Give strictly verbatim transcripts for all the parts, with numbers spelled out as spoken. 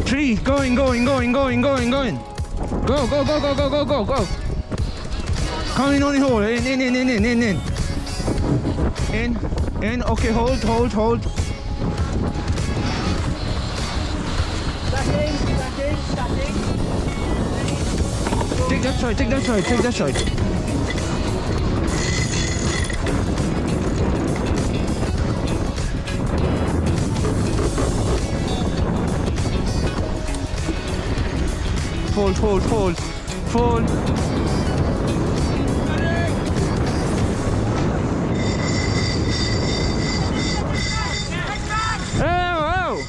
Three, going, going, going, going, going, going. Go, go, go, go, go, go, go, go. Come in on the hole. In, in, in, in, in, in, in. In, in. Okay, hold, hold, hold. Stacking, stacking, stacking. Take that side, take that side, take that side. Fold, fold, fold, fold. Oh, oh.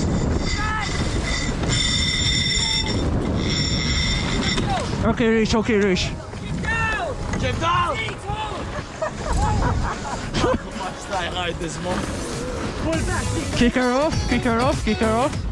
Okay, Rish, okay, Rish. Jim down! Stay right this month. Pull back. Kick her off, kick her off, kick her off.